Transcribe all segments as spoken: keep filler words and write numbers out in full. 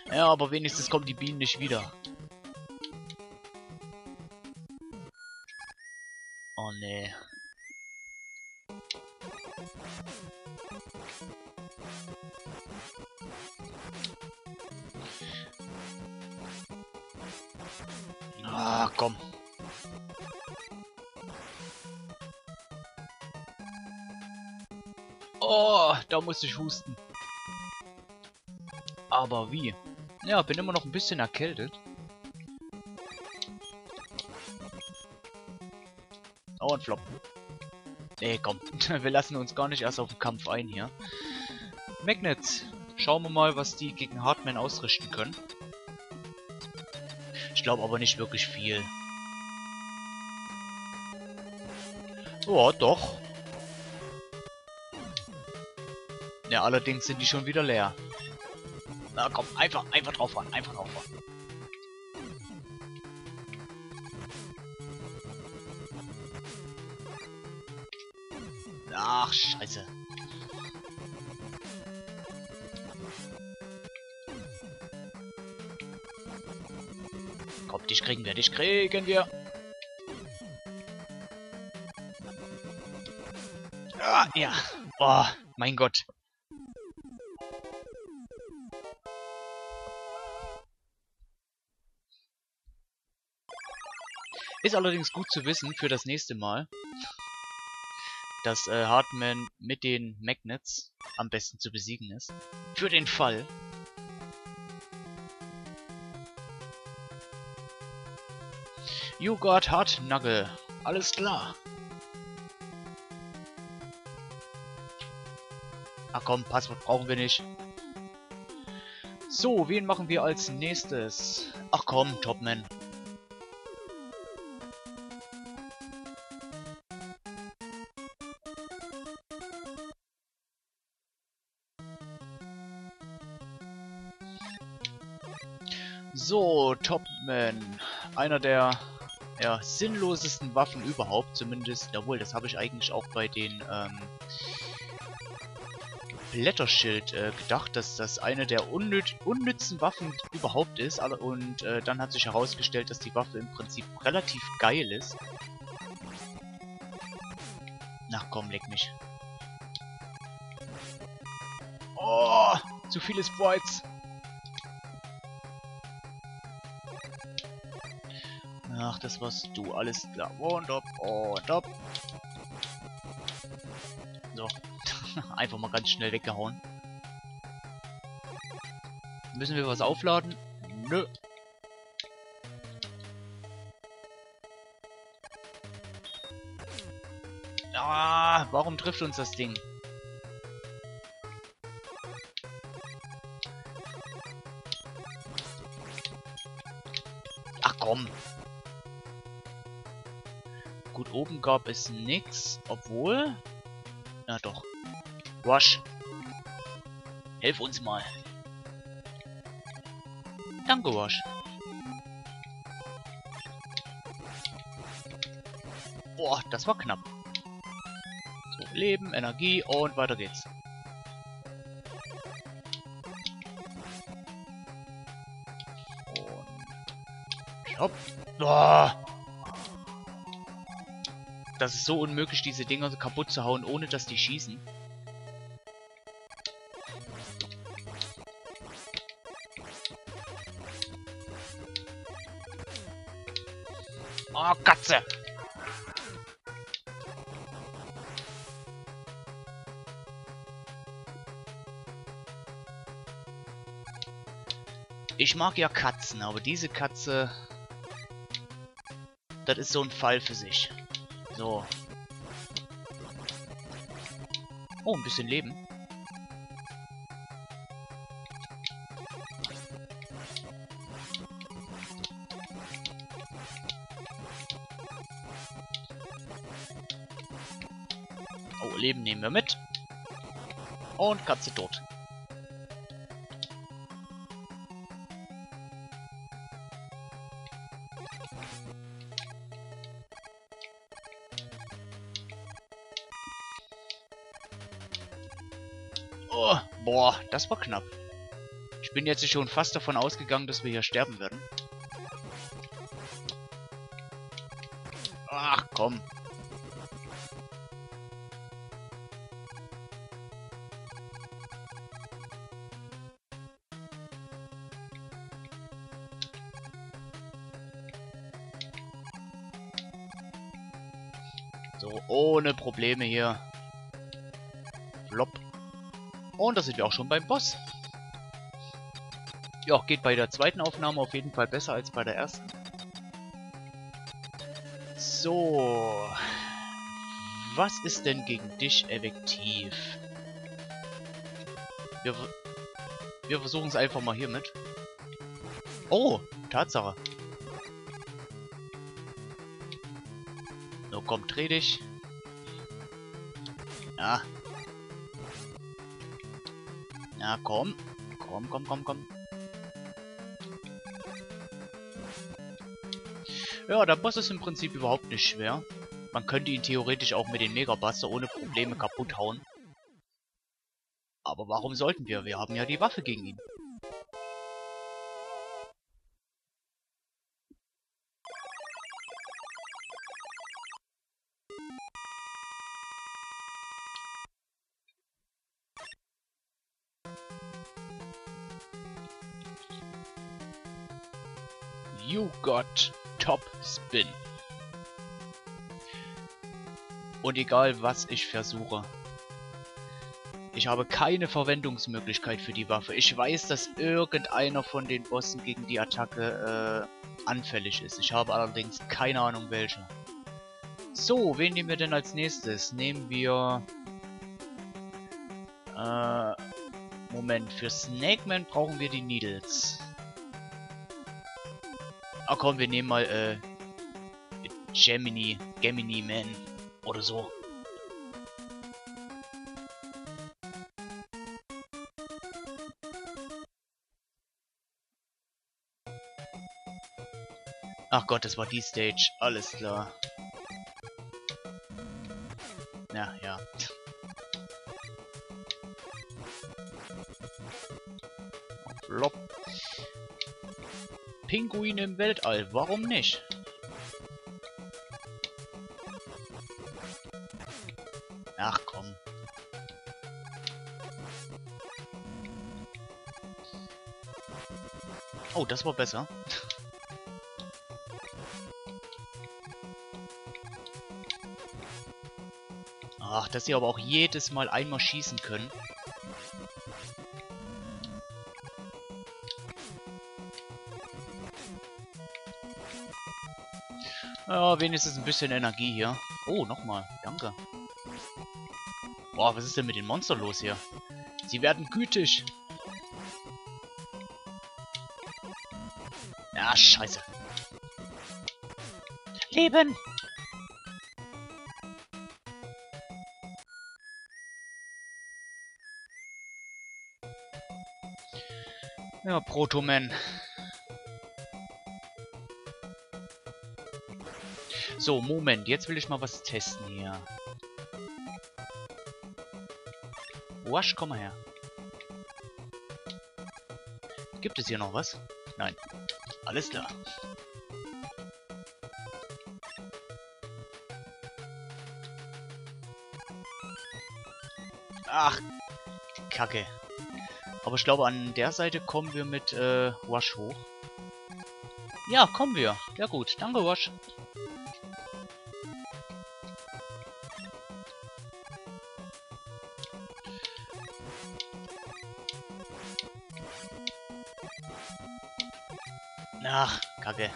Ja, aber wenigstens kommen die Bienen nicht wieder. Oh nee. Ah, komm. Oh, da musste ich husten. Aber wie? Ja, bin immer noch ein bisschen erkältet. Oh, ein Flop. Nee, komm. Wir lassen uns gar nicht erst auf den Kampf ein hier. Magnets. Schauen wir mal, was die gegen Hardman ausrichten können. Ich glaube aber nicht wirklich viel. Oh, doch. Ja, allerdings sind die schon wieder leer. Na komm, einfach, einfach drauf fahren, einfach drauf fahren. Ach, scheiße. Komm, dich kriegen wir, dich kriegen wir. Ah, ja. Oh, mein Gott. Ist allerdings gut zu wissen für das nächste Mal, dass äh, Hardman mit den Magnets am besten zu besiegen ist. Für den Fall. You got hard Knuckle. Alles klar. Ach komm, Passwort brauchen wir nicht. So, wen machen wir als nächstes? Ach komm, Topman. So, Topman. Einer der ja, sinnlosesten Waffen überhaupt, zumindest. Jawohl, das habe ich eigentlich auch bei den ähm, Blätterschild äh, gedacht, dass das eine der unnüt unnützen Waffen überhaupt ist. Und äh, dann hat sich herausgestellt, dass die Waffe im Prinzip relativ geil ist. Ach komm, leck mich. Oh, zu viele Sprites. Ach, das warst du. Alles klar. Und ab, und ab. So. Einfach mal ganz schnell weggehauen. Müssen wir was aufladen? Nö. Ah, warum trifft uns das Ding? Ach komm. Gut, oben gab es nix, obwohl... Na doch. Wash. Helf uns mal. Danke, Wash. Boah, das war knapp. So, Leben, Energie und weiter geht's. Und... Hopp. Boah. Das ist so unmöglich, diese Dinger kaputt zu hauen, ohne dass die schießen. Oh, Katze! Ich mag ja Katzen, aber diese Katze... Das ist so ein Fall für sich. So. Oh, ein bisschen Leben. Oh, Leben nehmen wir mit. Und Katze tot. Oh, boah, das war knapp. Ich bin jetzt schon fast davon ausgegangen, dass wir hier sterben werden. Ach, komm. So, ohne Probleme hier. Flop. Und da sind wir auch schon beim Boss. Ja, geht bei der zweiten Aufnahme auf jeden Fall besser als bei der ersten. So. Was ist denn gegen dich effektiv? Wir, wir versuchen es einfach mal hier mit. Oh, Tatsache. So, komm, dreh dich. Ja. Ja, komm. Komm, komm, komm, komm. Ja, der Boss ist im Prinzip überhaupt nicht schwer. Man könnte ihn theoretisch auch mit den Megabuster ohne Probleme kaputt hauen. Aber warum sollten wir? Wir haben ja die Waffe gegen ihn. You got Top Spin. Und egal was ich versuche, ich habe keine Verwendungsmöglichkeit für die Waffe. Ich weiß, dass irgendeiner von den Bossen gegen die Attacke äh, anfällig ist. Ich habe allerdings keine Ahnung welcher. So, wen nehmen wir denn als nächstes? Nehmen wir... Äh, Moment, für Snake Man brauchen wir die Needles. Ah komm, wir nehmen mal äh, Gemini, Gemini Man oder so. Ach Gott, das war die Stage. Alles klar. Ja, ja. Flop. Pinguin im Weltall. Warum nicht? Ach komm. Oh, das war besser. Ach, dass sie aber auch jedes Mal einmal schießen können. Ja, wenigstens ein bisschen Energie hier. Oh, nochmal. Danke. Boah, was ist denn mit den Monstern los hier? Sie werden gütig. Ja, scheiße. Leben! Ja, Protoman. So, Moment. Jetzt will ich mal was testen hier. Wasch, komm mal her. Gibt es hier noch was? Nein. Alles klar. Ach, Kacke. Aber ich glaube, an der Seite kommen wir mit äh, Wasch hoch. Ja, kommen wir. Ja gut, danke Wasch. Ach, Kacke.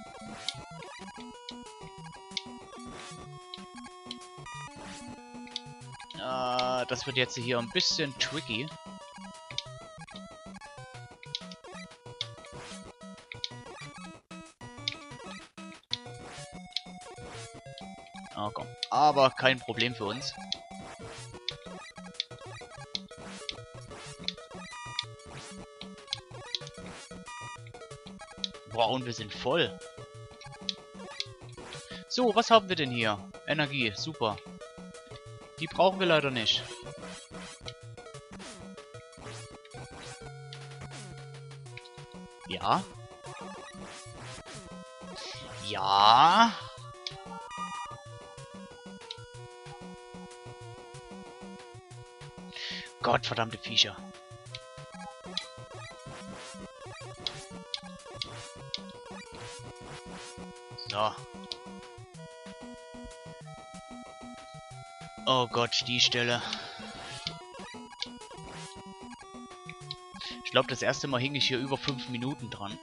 Äh, das wird jetzt hier ein bisschen tricky. Ah, komm. Aber kein Problem für uns. Boah, und wir sind voll. So, was haben wir denn hier? Energie, super. Die brauchen wir leider nicht. Ja. Ja. Gottverdammte Viecher. So. Oh Gott, die Stelle. Ich glaube, das erste Mal hing ich hier über fünf Minuten dran.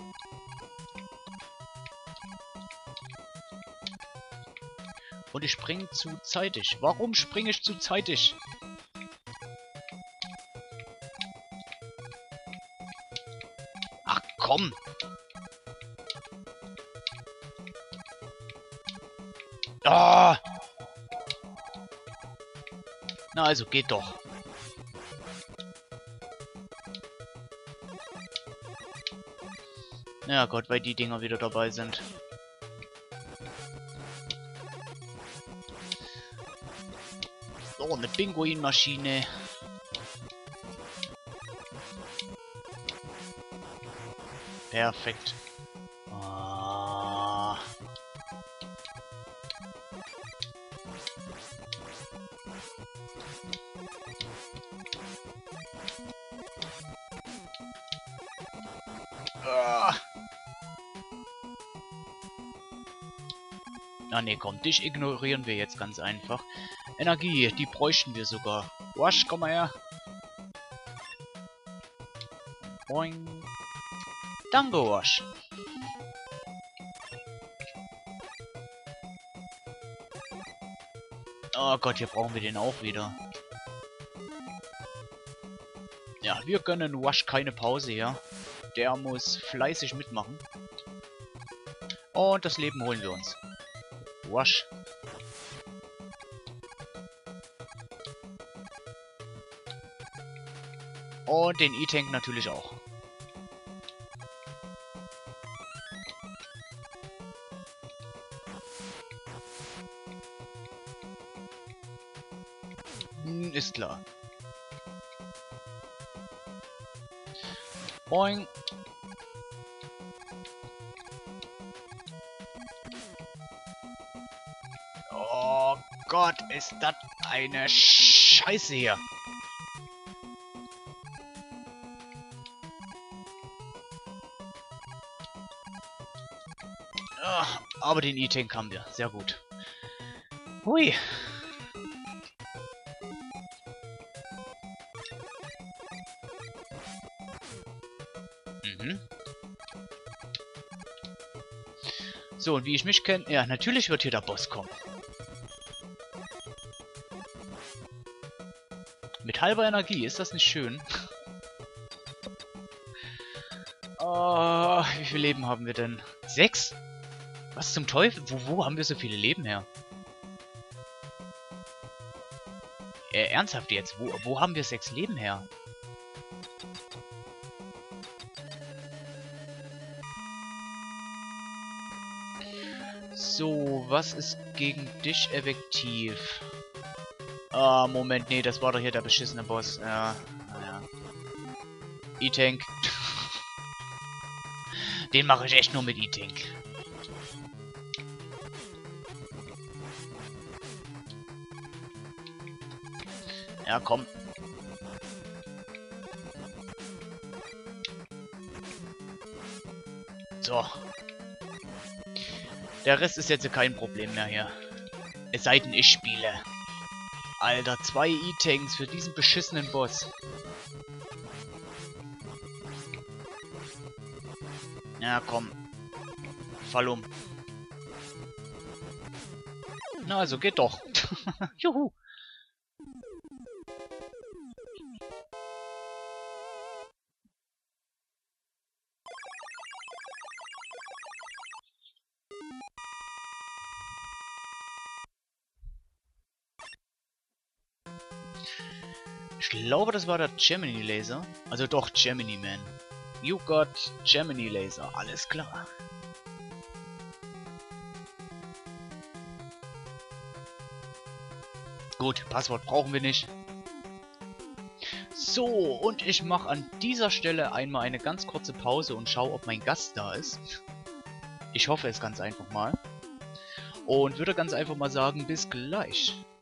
Und ich springe zu zeitig. Warum springe ich zu zeitig? Ach komm! Ah! Na also, geht doch. Ja Gott, weil die Dinger wieder dabei sind. Oh, eine Pinguinmaschine. Perfekt. Ah. Ah. Ah ne, komm, dich ignorieren wir jetzt ganz einfach. Energie, die bräuchten wir sogar. Wasch, komm mal her. Boing. Danke, Wasch. Oh Gott, hier brauchen wir den auch wieder. Ja, wir gönnen Wasch keine Pause, ja. Der muss fleißig mitmachen. Und das Leben holen wir uns. Wasch. Und den E-Tank natürlich auch. Hm, ist klar. Boing. Oh Gott, ist das eine Scheiße hier. Ah, aber den E-Tank haben wir. Sehr gut. Hui. Mhm. So, und wie ich mich kenne... Ja, natürlich wird hier der Boss kommen. Mit halber Energie, ist das nicht schön? Oh, wie viel Leben haben wir denn? Sechs? Was zum Teufel? Wo, wo haben wir so viele Leben her? Äh, ernsthaft jetzt? Wo, wo haben wir sechs Leben her? So, was ist gegen dich effektiv? Ah, Moment, nee, das war doch hier der beschissene Boss. Ja, naja. E-Tank. Den mache ich echt nur mit E-Tank. Ja, komm. So. Der Rest ist jetzt kein Problem mehr hier. Es sei denn, ich spiele. Alter, zwei E-Tanks für diesen beschissenen Boss. Ja, komm. Fall um. Na, also geht doch. Juhu. Ich glaube, das war der Gemini Laser. Also doch, Gemini Man. You got Gemini Laser. Alles klar. Gut, Passwort brauchen wir nicht. So, und ich mache an dieser Stelle einmal eine ganz kurze Pause und schaue, ob mein Gast da ist. Ich hoffe es ganz einfach mal. Und würde ganz einfach mal sagen, bis gleich.